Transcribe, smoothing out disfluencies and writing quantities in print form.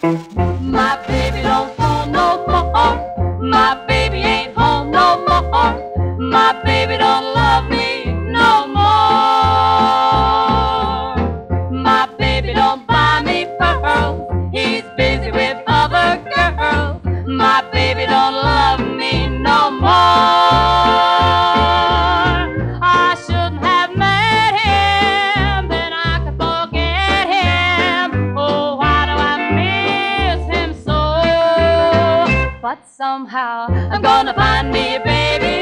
My baby don't home no more. My baby ain't home no more. My baby don't love me no more. My baby don't buy me pearls. He's busy with other girls. My baby don't love me no more. I shouldn't have met him, then I could forget him. Oh, why do I miss him so? But somehow I'm gonna find me a baby